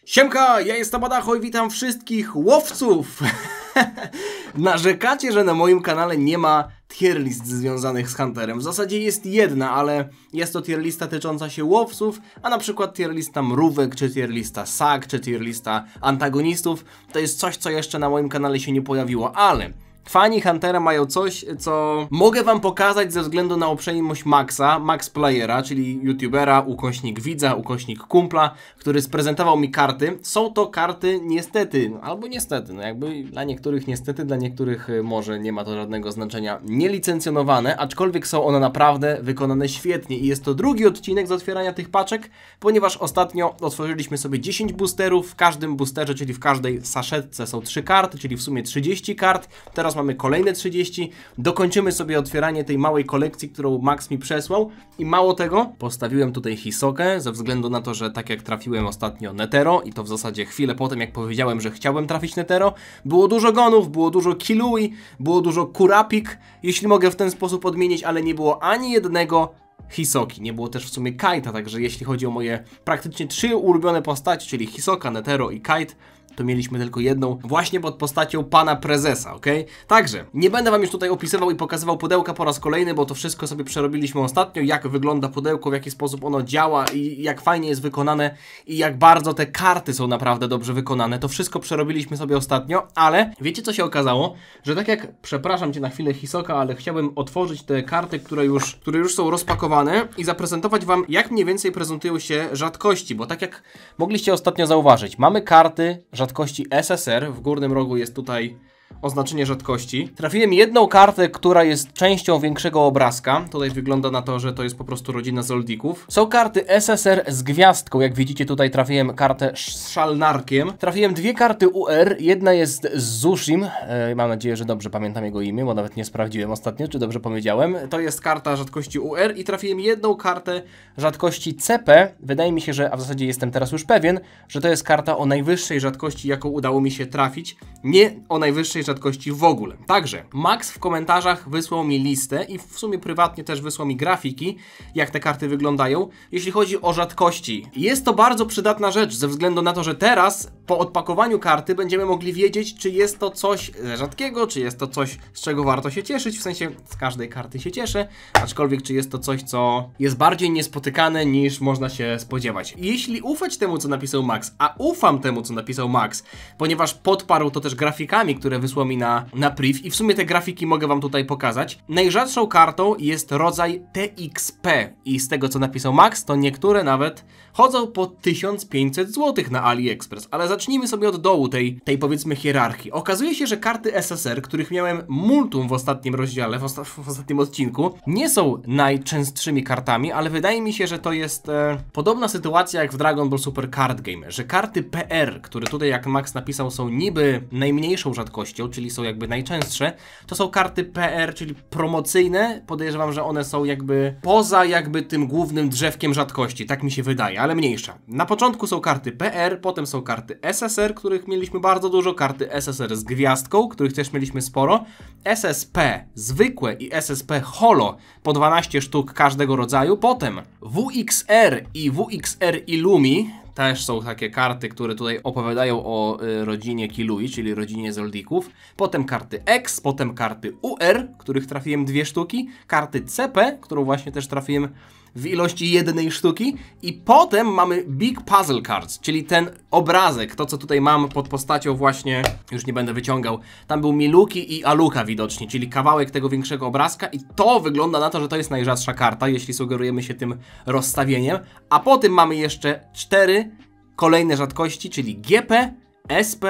Siemka, ja jestem Badacho i witam wszystkich łowców! Narzekacie, że na moim kanale nie ma tier list związanych z Hunterem. W zasadzie jest jedna, ale jest to tier lista tycząca się łowców, a na przykład tier lista mrówek, czy tier lista sag, czy tier lista antagonistów. To jest coś, co jeszcze na moim kanale się nie pojawiło, ale fani Huntera mają coś, co mogę wam pokazać ze względu na uprzejmość Maxa, Max Playera, czyli youtubera, ukośnik widza, ukośnik kumpla, który sprezentował mi karty. Są to karty niestety, albo niestety, no jakby dla niektórych niestety, dla niektórych może nie ma to żadnego znaczenia, nielicencjonowane, aczkolwiek są one naprawdę wykonane świetnie i jest to drugi odcinek z otwierania tych paczek, ponieważ ostatnio otworzyliśmy sobie 10 boosterów, w każdym boosterze, czyli w każdej saszetce są 3 karty, czyli w sumie 30 kart, teraz mamy kolejne 30, dokończymy sobie otwieranie tej małej kolekcji, którą Max mi przesłał i mało tego, postawiłem tutaj Hisokę ze względu na to, że tak jak trafiłem ostatnio Netero i to w zasadzie chwilę potem jak powiedziałem, że chciałem trafić Netero, było dużo gonów, było dużo Kilui, było dużo Kurapik, jeśli mogę w ten sposób odmienić, ale nie było ani jednego Hisoki, nie było też w sumie Kite'a, także jeśli chodzi o moje praktycznie 3 ulubione postaci, czyli Hisoka, Netero i Kite, to mieliśmy tylko jedną właśnie pod postacią pana prezesa, ok? Także nie będę wam już tutaj opisywał i pokazywał pudełka po raz kolejny, bo to wszystko sobie przerobiliśmy ostatnio, jak wygląda pudełko, w jaki sposób ono działa i jak fajnie jest wykonane i jak bardzo te karty są naprawdę dobrze wykonane. To wszystko przerobiliśmy sobie ostatnio, ale wiecie co się okazało? Że tak jak, przepraszam cię na chwilę Hisoka, ale chciałbym otworzyć te karty, które już są rozpakowane i zaprezentować wam, jak mniej więcej prezentują się rzadkości, bo tak jak mogliście ostatnio zauważyć, mamy karty rzadkości SSR, w górnym rogu jest tutaj oznaczenie rzadkości. Trafiłem jedną kartę, która jest częścią większego obrazka. Tutaj wygląda na to, że to jest po prostu rodzina Zoldików. Są karty SSR z gwiazdką. Jak widzicie, tutaj trafiłem kartę z szalnarkiem. Trafiłem 2 karty UR. Jedna jest z Zushim. Mam nadzieję, że dobrze pamiętam jego imię, bo nawet nie sprawdziłem ostatnio, czy dobrze powiedziałem. To jest karta rzadkości UR i trafiłem jedną kartę rzadkości CP. Wydaje mi się, że, a w zasadzie jestem teraz już pewien, że to jest karta o najwyższej rzadkości, jaką udało mi się trafić. Nie o najwyższej rzadkości w ogóle. Także Max w komentarzach wysłał mi listę i w sumie prywatnie też wysłał mi grafiki, jak te karty wyglądają. Jeśli chodzi o rzadkości, jest to bardzo przydatna rzecz, ze względu na to, że teraz po odpakowaniu karty będziemy mogli wiedzieć, czy jest to coś rzadkiego, czy jest to coś, z czego warto się cieszyć, w sensie z każdej karty się cieszę, aczkolwiek czy jest to coś, co jest bardziej niespotykane niż można się spodziewać. Jeśli ufać temu, co napisał Max, a ufam temu, co napisał Max, ponieważ podparł to też grafikami, które wysłał mi na priv i w sumie te grafiki mogę wam tutaj pokazać. Najrzadszą kartą jest rodzaj TXP i z tego, co napisał Max, to niektóre nawet chodzą po 1500 zł na AliExpress, ale zacznijmy sobie od dołu tej powiedzmy hierarchii. Okazuje się, że karty SSR, których miałem multum w ostatnim rozdziale, w ostatnim odcinku, nie są najczęstszymi kartami, ale wydaje mi się, że to jest podobna sytuacja jak w Dragon Ball Super Card Game, że karty PR, które tutaj jak Max napisał są niby najmniejszą rzadkością, czyli są jakby najczęstsze, to są karty PR, czyli promocyjne. Podejrzewam, że one są jakby poza jakby tym głównym drzewkiem rzadkości, tak mi się wydaje, ale mniejsza. Na początku są karty PR, potem są karty SSR, których mieliśmy bardzo dużo, karty SSR z gwiazdką, których też mieliśmy sporo, SSP zwykłe i SSP holo po 12 sztuk każdego rodzaju, potem WXR i WXR Illumi. Też są takie karty, które tutaj opowiadają o rodzinie Kilui, czyli rodzinie Zoldików. Potem karty X, potem karty UR, których trafiłem 2 sztuki. Karty CP, którą właśnie też trafiłem w ilości 1 sztuki. I potem mamy Big Puzzle Cards, czyli ten obrazek, to co tutaj mam pod postacią właśnie, już nie będę wyciągał. Tam był Miluki i Aluka widocznie, czyli kawałek tego większego obrazka i to wygląda na to, że to jest najrzadsza karta, jeśli sugerujemy się tym rozstawieniem. A potem mamy jeszcze 4 kolejne rzadkości, czyli GP, SP,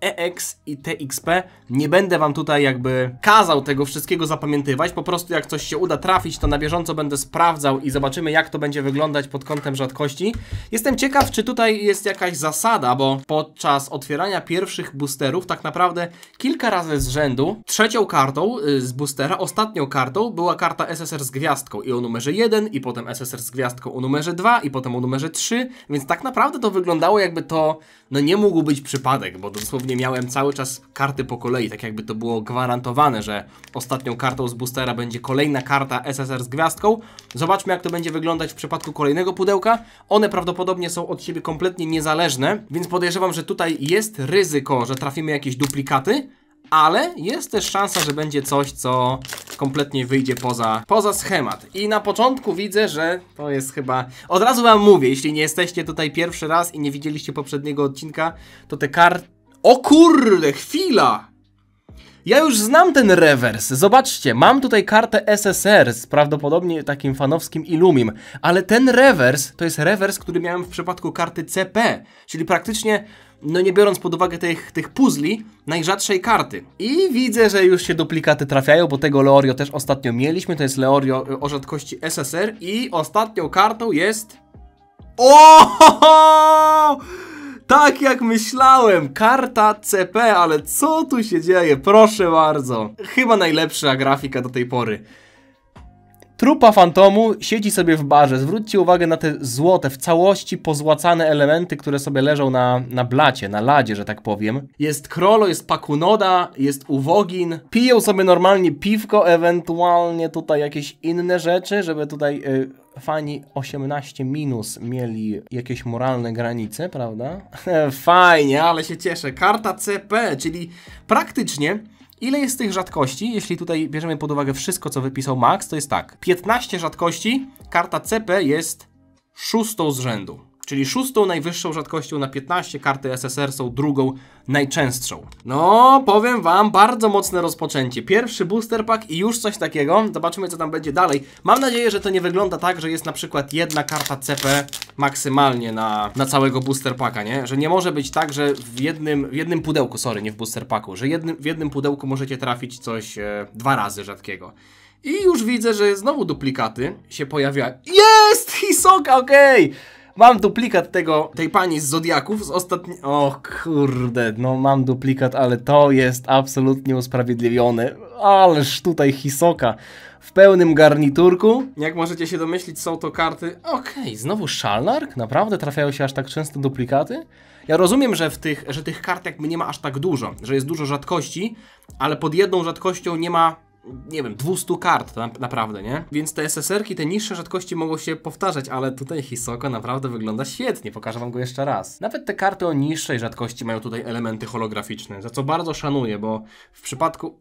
EX i TXP. Nie będę wam tutaj jakby kazał tego wszystkiego zapamiętywać, po prostu jak coś się uda trafić, to na bieżąco będę sprawdzał i zobaczymy, jak to będzie wyglądać pod kątem rzadkości. Jestem ciekaw, czy tutaj jest jakaś zasada, bo podczas otwierania pierwszych boosterów tak naprawdę kilka razy z rzędu trzecią kartą z boostera, ostatnią kartą była karta SSR z gwiazdką i o numerze 1 i potem SSR z gwiazdką o numerze 2 i potem o numerze 3, więc tak naprawdę to wyglądało jakby to, no nie mógł być przypadek, bo dosłownie praktycznie miałem cały czas karty po kolei, tak jakby to było gwarantowane, że ostatnią kartą z boostera będzie kolejna karta SSR z gwiazdką. Zobaczmy, jak to będzie wyglądać w przypadku kolejnego pudełka. One prawdopodobnie są od siebie kompletnie niezależne, więc podejrzewam, że tutaj jest ryzyko, że trafimy jakieś duplikaty, ale jest też szansa, że będzie coś, co kompletnie wyjdzie poza schemat. I na początku widzę, że to jest chyba... Od razu wam mówię, jeśli nie jesteście tutaj pierwszy raz i nie widzieliście poprzedniego odcinka, to te karty... O kurde, chwila! Ja już znam ten rewers. Zobaczcie, mam tutaj kartę SSR z prawdopodobnie takim fanowskim Illumim, ale ten rewers to jest rewers, który miałem w przypadku karty CP, czyli praktycznie, no nie biorąc pod uwagę tych puzli, najrzadszej karty. I widzę, że już się duplikaty trafiają, bo tego Leorio też ostatnio mieliśmy, to jest Leorio o rzadkości SSR i ostatnią kartą jest... O! Tak jak myślałem, karta CP, ale co tu się dzieje? Proszę bardzo. Chyba najlepsza grafika do tej pory. Trupa fantomu siedzi sobie w barze. Zwróćcie uwagę na te złote, w całości pozłacane elementy, które sobie leżą na blacie, na ladzie, że tak powiem. Jest Krolo, jest Pakunoda, jest Uwogin. Piją sobie normalnie piwko, ewentualnie tutaj jakieś inne rzeczy, żeby tutaj fani 18- mieli jakieś moralne granice, prawda? Fajnie, ale się cieszę. Karta CP, czyli praktycznie... Ile jest tych rzadkości? Jeśli tutaj bierzemy pod uwagę wszystko, co wypisał Max, to jest tak. 15 rzadkości, karta CP jest 6. z rzędu. Czyli 6. najwyższą rzadkością na 15, karty SSR są 2. najczęstszą. No, powiem wam, bardzo mocne rozpoczęcie. Pierwszy booster pack i już coś takiego. Zobaczymy, co tam będzie dalej. Mam nadzieję, że to nie wygląda tak, że jest na przykład jedna karta CP maksymalnie na całego booster packa, nie? Że nie może być tak, że w jednym pudełku, sorry, nie w booster packu, że w jednym pudełku możecie trafić coś 2 razy rzadkiego. I już widzę, że znowu duplikaty się pojawiają. Jest! Hisoka, okej! Mam duplikat tej pani z Zodiaków z ostatniej... O kurde, no mam duplikat, ale to jest absolutnie usprawiedliwione. Ależ tutaj Hisoka w pełnym garniturku. Jak możecie się domyślić, są to karty... Okej, znowu Shalnark? Naprawdę trafiają się aż tak często duplikaty? Ja rozumiem, że tych kart jakby nie ma aż tak dużo, że jest dużo rzadkości, ale pod jedną rzadkością nie ma... nie wiem, 200 kart naprawdę, nie? Więc te SSR-ki, te niższe rzadkości mogą się powtarzać, ale tutaj Hisoka naprawdę wygląda świetnie, pokażę wam go jeszcze raz. Nawet te karty o niższej rzadkości mają tutaj elementy holograficzne, za co bardzo szanuję, bo w przypadku...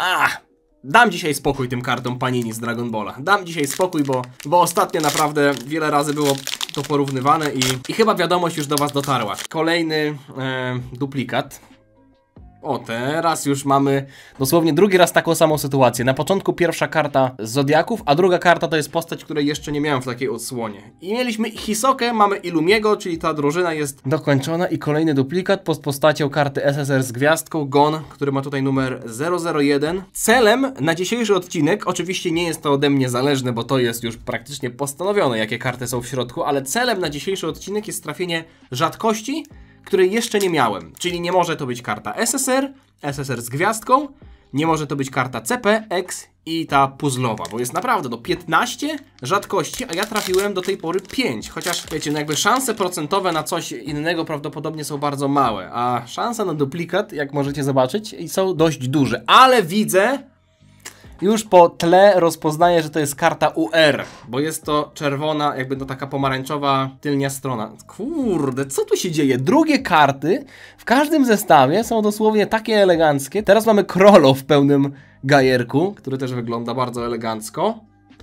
Dam dzisiaj spokój tym kartom Panini z Dragon Balla. Dam dzisiaj spokój, bo ostatnio naprawdę wiele razy było to porównywane i chyba wiadomość już do was dotarła. Kolejny duplikat. O, teraz już mamy dosłownie drugi raz taką samą sytuację. Na początku pierwsza karta z Zodiaków, a druga karta to jest postać, której jeszcze nie miałem w takiej odsłonie. I mieliśmy Hisokę, mamy Illumiego, czyli ta drużyna jest dokończona i kolejny duplikat pod postacią karty SSR z gwiazdką, Gon, który ma tutaj numer 001. Celem na dzisiejszy odcinek, oczywiście nie jest to ode mnie zależne, bo to jest już praktycznie postanowione, jakie karty są w środku, ale celem na dzisiejszy odcinek jest trafienie rzadkości, której jeszcze nie miałem. Czyli nie może to być karta SSR, SSR z gwiazdką, nie może to być karta CP, X i ta puzzlowa, bo jest naprawdę 15 rzadkości, a ja trafiłem do tej pory 5. Chociaż wiecie, no jakby szanse procentowe na coś innego prawdopodobnie są bardzo małe, a szanse na duplikat, jak możecie zobaczyć, są dość duże. Ale widzę... Już po tle rozpoznaję, że to jest karta UR, bo jest to czerwona, jakby to taka pomarańczowa tylnia strona. Kurde, co tu się dzieje? Drugie karty w każdym zestawie są dosłownie takie eleganckie. Teraz mamy Krolo w pełnym gajerku, który też wygląda bardzo elegancko.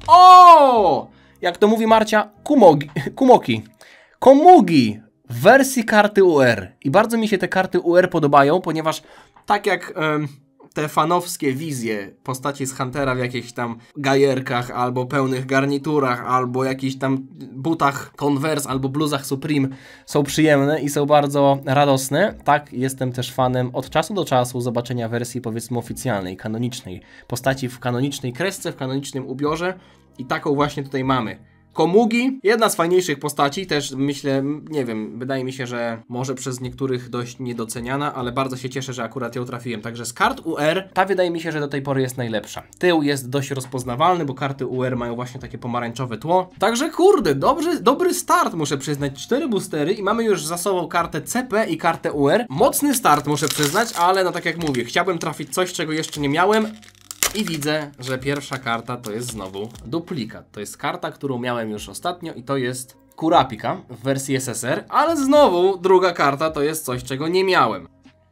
O! Jak to mówi Marcia, Komugi w wersji karty UR. I bardzo mi się te karty UR podobają, ponieważ tak jak... te fanowskie wizje postaci z Huntera w jakichś tam gajerkach, albo pełnych garniturach, albo jakichś tam butach Converse, albo bluzach Supreme są przyjemne i są bardzo radosne. Tak, jestem też fanem od czasu do czasu zobaczenia wersji, powiedzmy, oficjalnej, kanonicznej. Postaci w kanonicznej kresce, w kanonicznym ubiorze i taką właśnie tutaj mamy. Komugi, jedna z fajniejszych postaci, też myślę, nie wiem, wydaje mi się, że może przez niektórych dość niedoceniana, ale bardzo się cieszę, że akurat ją trafiłem. Także z kart UR, ta wydaje mi się, że do tej pory jest najlepsza. Tył jest dość rozpoznawalny, bo karty UR mają właśnie takie pomarańczowe tło. Także kurde, dobry start, muszę przyznać. 4 boostery i mamy już za sobą kartę CP i kartę UR. Mocny start, muszę przyznać, ale no tak jak mówię, chciałbym trafić coś, czego jeszcze nie miałem. I widzę, że pierwsza karta to jest znowu duplikat. To jest karta, którą miałem już ostatnio i to jest Kurapika w wersji SSR, ale znowu druga karta to jest coś, czego nie miałem.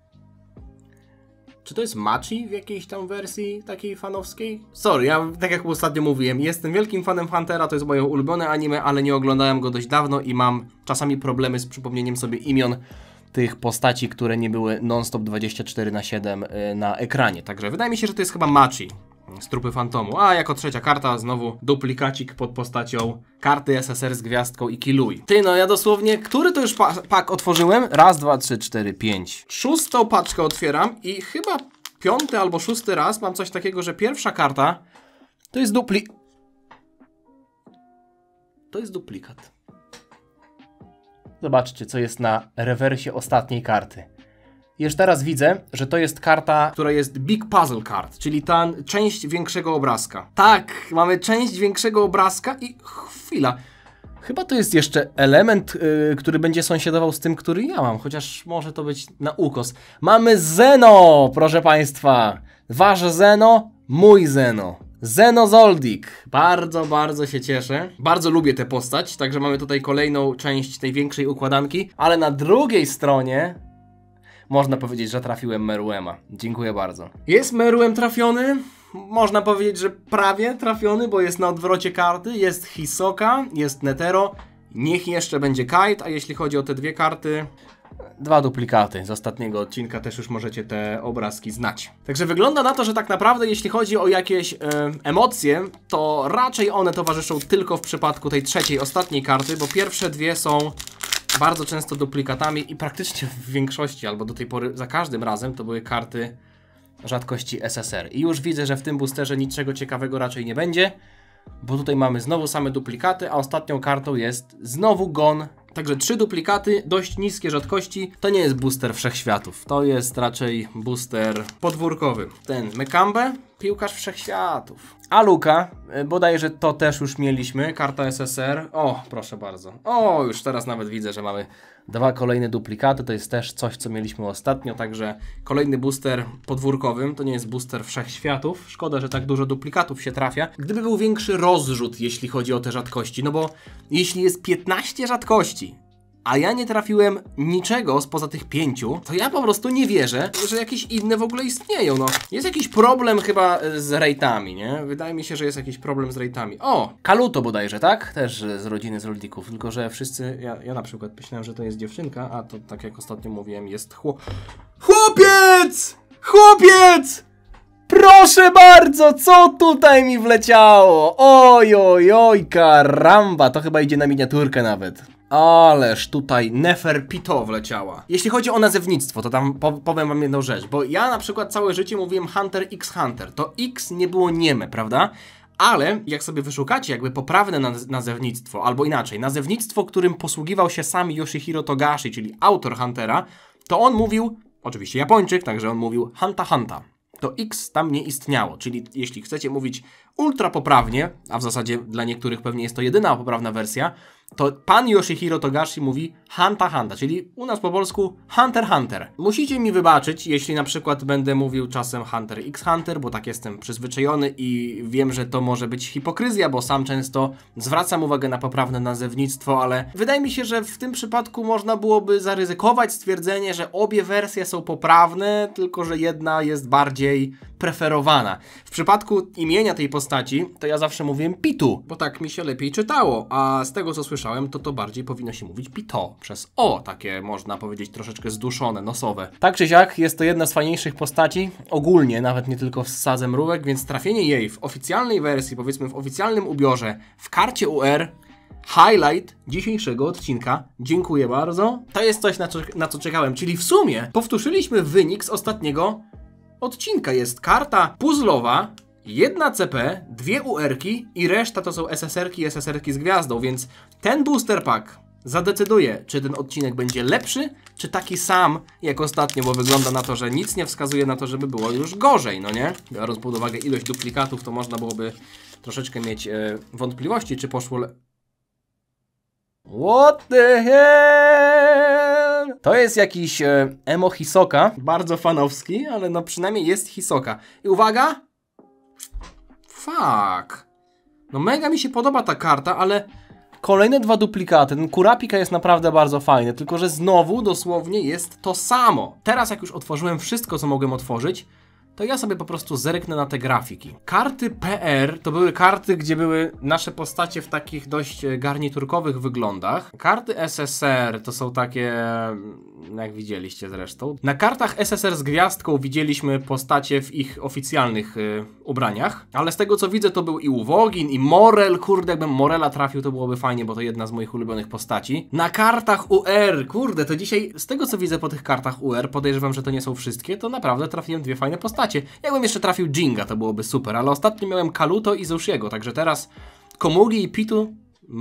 Czy to jest Machi w jakiejś tam wersji takiej fanowskiej? Sorry, ja tak jak ostatnio mówiłem, jestem wielkim fanem Huntera, to jest moje ulubione anime, ale nie oglądałem go dość dawno i mam czasami problemy z przypomnieniem sobie imion tych postaci, które nie były non-stop 24/7 na ekranie. Także wydaje mi się, że to jest chyba Machi z Trupy Fantomu. A jako trzecia karta znowu duplikacik pod postacią karty SSR z gwiazdką i Kiluj. Ty, no ja dosłownie, który to już pak otworzyłem? Raz, dwa, trzy, cztery, pięć. 6. paczkę otwieram i chyba 5. albo 6. raz mam coś takiego, że pierwsza karta to jest duplikat. Zobaczcie, co jest na rewersie ostatniej karty. Już teraz widzę, że to jest karta, która jest Big Puzzle Card, czyli ta część większego obrazka. Tak, mamy część większego obrazka i chwila. Chyba to jest jeszcze element, który będzie sąsiadował z tym, który ja mam, chociaż może to być na ukos. Mamy Zeno, proszę Państwa. Wasz Zeno, mój Zeno. Zeno Zoldyck. Bardzo, bardzo się cieszę. Bardzo lubię tę postać, także mamy tutaj kolejną część tej większej układanki, ale na drugiej stronie można powiedzieć, że trafiłem Meruema. Dziękuję bardzo. Jest Meruem trafiony? Można powiedzieć, że prawie trafiony, bo jest na odwrocie karty. Jest Hisoka, jest Netero. Niech jeszcze będzie Kite, a jeśli chodzi o te dwie karty, 2 duplikaty z ostatniego odcinka, też już możecie te obrazki znać. Także wygląda na to, że tak naprawdę jeśli chodzi o jakieś emocje, to raczej one towarzyszą tylko w przypadku tej trzeciej, ostatniej karty, bo pierwsze dwie są bardzo często duplikatami i praktycznie w większości, albo do tej pory za każdym razem to były karty rzadkości SSR. I już widzę, że w tym boosterze niczego ciekawego raczej nie będzie, bo tutaj mamy znowu same duplikaty, a ostatnią kartą jest znowu Gon. Także 3 duplikaty, dość niskie rzadkości. To nie jest booster wszechświatów, to jest raczej booster podwórkowy. Ten Mekambe, piłkarz wszechświatów. A Luka, bodajże to też już mieliśmy, karta SSR. O, proszę bardzo. O, już teraz nawet widzę, że mamy 2 kolejne duplikaty. To jest też coś, co mieliśmy ostatnio, także kolejny booster podwórkowym. To nie jest booster wszechświatów. Szkoda, że tak dużo duplikatów się trafia. Gdyby był większy rozrzut, jeśli chodzi o te rzadkości, no bo jeśli jest 15 rzadkości, a ja nie trafiłem niczego spoza tych 5, to ja po prostu nie wierzę, że jakieś inne w ogóle istnieją, no. Jest jakiś problem chyba z rate'ami, nie? Wydaje mi się, że jest jakiś problem z rate'ami. O! Kaluto bodajże, tak? Też z rodziny Zoldyków, tylko że wszyscy, ja na przykład myślałem, że to jest dziewczynka, a to tak jak ostatnio mówiłem, jest Chłopiec! Chłopiec! Proszę bardzo, co tutaj mi wleciało? Oj, oj, oj, karamba, to chyba idzie na miniaturkę nawet. Ależ tutaj Neferpito wleciała. Jeśli chodzi o nazewnictwo, to tam powiem wam jedną rzecz, bo ja na przykład całe życie mówiłem Hunter x Hunter. To X nie było nieme, prawda? Ale jak sobie wyszukacie jakby poprawne nazewnictwo, albo inaczej, nazewnictwo, którym posługiwał się sam Yoshihiro Togashi, czyli autor Huntera, to on mówił, oczywiście Japończyk, także on mówił Hanta Hanta. To X tam nie istniało, czyli jeśli chcecie mówić ultra poprawnie, a w zasadzie dla niektórych pewnie jest to jedyna poprawna wersja, to pan Yoshihiro Togashi mówi Hanta Hanta, czyli u nas po polsku Hunter Hunter. Musicie mi wybaczyć, jeśli na przykład będę mówił czasem Hunter x Hunter, bo tak jestem przyzwyczajony i wiem, że to może być hipokryzja, bo sam często zwracam uwagę na poprawne nazewnictwo, ale wydaje mi się, że w tym przypadku można byłoby zaryzykować stwierdzenie, że obie wersje są poprawne, tylko że jedna jest bardziej preferowana. W przypadku imienia tej postaci, to ja zawsze mówiłem Pitu, bo tak mi się lepiej czytało, a z tego co słyszałem, to bardziej powinno się mówić Pito, przez O, takie można powiedzieć troszeczkę zduszone, nosowe. Tak czy siak, jest to jedna z fajniejszych postaci, ogólnie, nawet nie tylko z sadzem mrówek, więc trafienie jej w oficjalnej wersji, powiedzmy w oficjalnym ubiorze, w karcie UR, highlight dzisiejszego odcinka. Dziękuję bardzo. To jest coś, na co czekałem, czyli w sumie powtórzyliśmy wynik z ostatniego odcinka. Jest karta puzzlowa, jedna CP, 2 UR-ki i reszta to są SSR-ki i SSR-ki z gwiazdą, więc ten booster pack zadecyduje, czy ten odcinek będzie lepszy, czy taki sam jak ostatnio, bo wygląda na to, że nic nie wskazuje na to, żeby było już gorzej, no nie? Biorąc pod uwagę ilość duplikatów, to można byłoby troszeczkę mieć wątpliwości, czy poszło What the hell? To jest jakiś emo Hisoka, bardzo fanowski, ale no przynajmniej jest Hisoka. I uwaga! Fuck! No mega mi się podoba ta karta, ale kolejne 2 duplikaty. Ten Kurapika jest naprawdę bardzo fajny, tylko że znowu dosłownie jest to samo. Teraz jak już otworzyłem wszystko, co mogłem otworzyć, to ja sobie po prostu zerknę na te grafiki. Karty PR to były karty, gdzie były nasze postacie w takich dość garniturkowych wyglądach. Karty SSR to są takie, jak widzieliście zresztą. Na kartach SSR z gwiazdką widzieliśmy postacie w ich oficjalnych ubraniach, ale z tego co widzę to był i Uwogin, i Morel. Kurde, jakbym Morela trafił, to byłoby fajnie, bo to jedna z moich ulubionych postaci. Na kartach UR, kurde, to dzisiaj z tego co widzę po tych kartach UR, podejrzewam, że to nie są wszystkie, to naprawdę trafiłem 2 fajne postacie. Jakbym jeszcze trafił Jinga, to byłoby super, ale ostatnio miałem Kaluto i Zushiego, także teraz Komugi i Pitu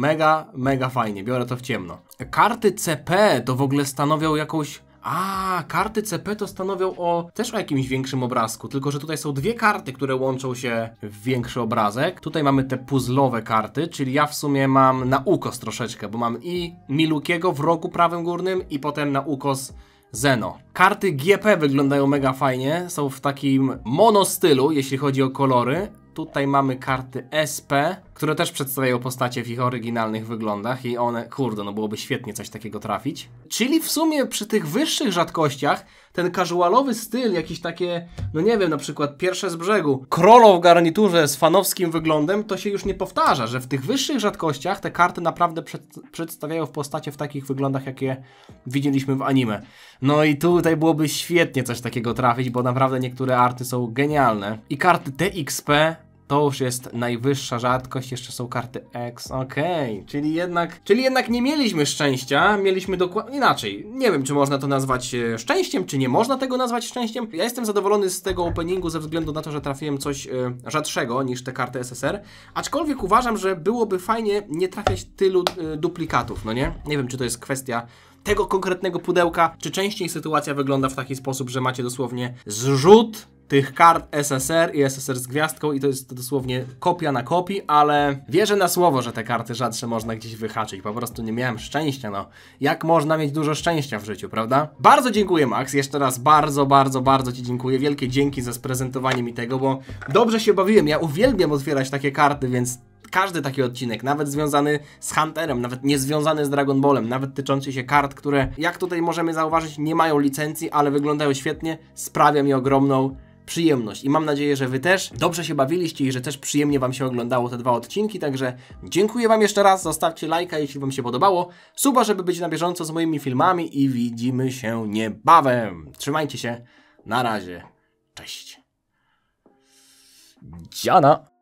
mega fajnie, biorę to w ciemno. Karty CP to w ogóle stanowią jakąś... karty CP to stanowią też o jakimś większym obrazku, tylko że tutaj są 2 karty, które łączą się w większy obrazek. Tutaj mamy te puzzlowe karty, czyli ja w sumie mam na ukos troszeczkę, bo mam i Milukiego w rogu prawym górnym i potem na ukos Zeno. Karty GP wyglądają mega fajnie, są w takim mono stylu, jeśli chodzi o kolory. Tutaj mamy karty SP, które też przedstawiają postacie w ich oryginalnych wyglądach i one, kurde, no byłoby świetnie coś takiego trafić. Czyli w sumie przy tych wyższych rzadkościach ten casualowy styl, jakieś takie, no nie wiem, na przykład Pierwsze z brzegu, Krolo w garniturze z fanowskim wyglądem, to się już nie powtarza, że w tych wyższych rzadkościach te karty naprawdę przedstawiają w postacie w takich wyglądach, jakie widzieliśmy w anime. No i tutaj byłoby świetnie coś takiego trafić, bo naprawdę niektóre arty są genialne. I karty TXP to już jest najwyższa rzadkość, jeszcze są karty X, okej. Czyli jednak nie mieliśmy szczęścia, mieliśmy dokładnie inaczej. Nie wiem, czy można to nazwać szczęściem, czy nie można tego nazwać szczęściem. Ja jestem zadowolony z tego openingu ze względu na to, że trafiłem coś rzadszego niż te karty SSR, aczkolwiek uważam, że byłoby fajnie nie trafiać tylu duplikatów, no nie? Nie wiem, czy to jest kwestia tego konkretnego pudełka, czy częściej sytuacja wygląda w taki sposób, że macie dosłownie zrzut tych kart SSR i SSR z gwiazdką i to jest dosłownie kopia na kopii, ale wierzę na słowo, że te karty rzadsze można gdzieś wyhaczyć. Po prostu nie miałem szczęścia, no. Jak można mieć dużo szczęścia w życiu, prawda? Bardzo dziękuję, Max. Jeszcze raz bardzo Ci dziękuję. Wielkie dzięki za sprezentowanie mi tego, bo dobrze się bawiłem. Ja uwielbiam otwierać takie karty, więc każdy taki odcinek, nawet związany z Hunterem, nawet niezwiązany z Dragon Ballem, nawet tyczący się kart, które, jak tutaj możemy zauważyć, nie mają licencji, ale wyglądają świetnie, sprawia mi ogromną przyjemność i mam nadzieję, że Wy też dobrze się bawiliście i że też przyjemnie Wam się oglądało te 2 odcinki, także dziękuję Wam jeszcze raz, zostawcie lajka, jeśli Wam się podobało, suba, żeby być na bieżąco z moimi filmami i widzimy się niebawem. Trzymajcie się, na razie, cześć. Dziana.